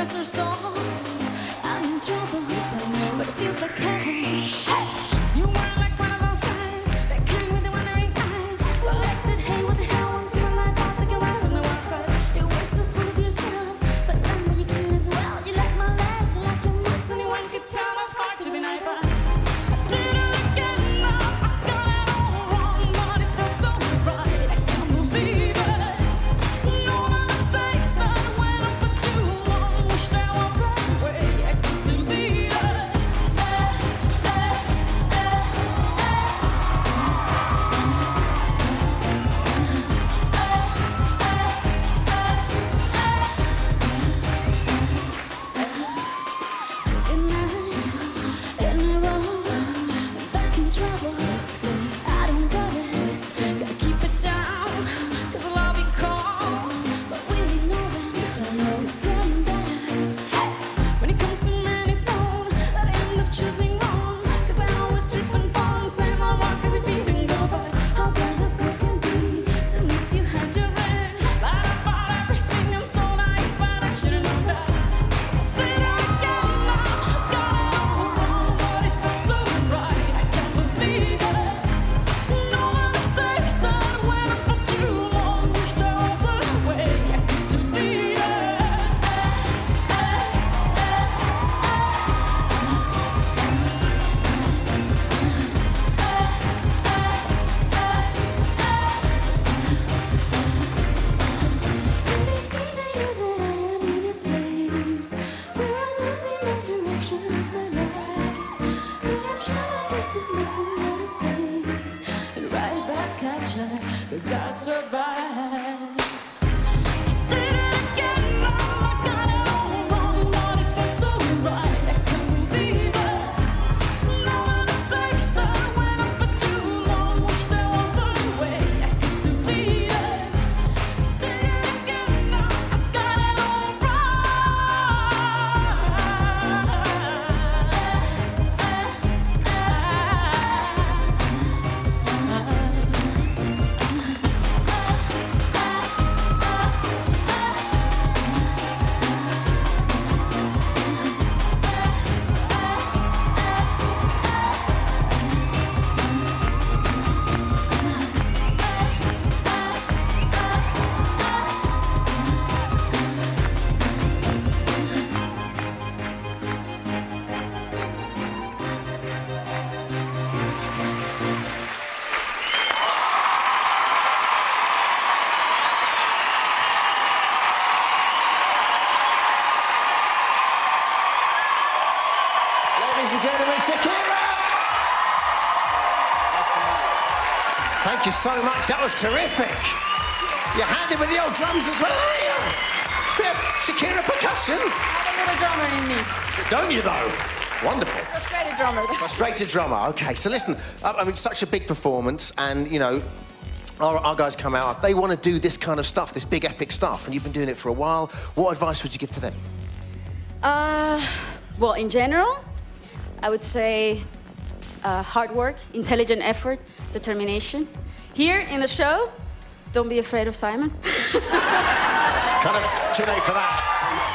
writes her songs. I'm in trouble, but it feels like heaven. You were like one of those guys that came with the wandering eyes. Well, I said, hey, what the hell? Once in my life, I'll take a ride on the wild side. You were so full of yourself, but damn, were you cute as well. You like my legs, you like your moves, anyone could tell I'm hard to be nice. Cause I survived. Ladies and gentlemen, Shakira! Thank you so much. That was terrific. You're handy with the old drums as well, are you? Bit of Shakira percussion. I have a little drummer in me. Don't you, though? Wonderful. Frustrated drummer. Frustrated drummer. OK, so listen, I mean, such a big performance, and, you know, our guys come out, they want to do this kind of stuff, this big epic stuff, and you've been doing it for a while. What advice would you give to them? Well, in general, I would say hard work, intelligent effort, determination. Here in the show, don't be afraid of Simon. It's kind of too late for that.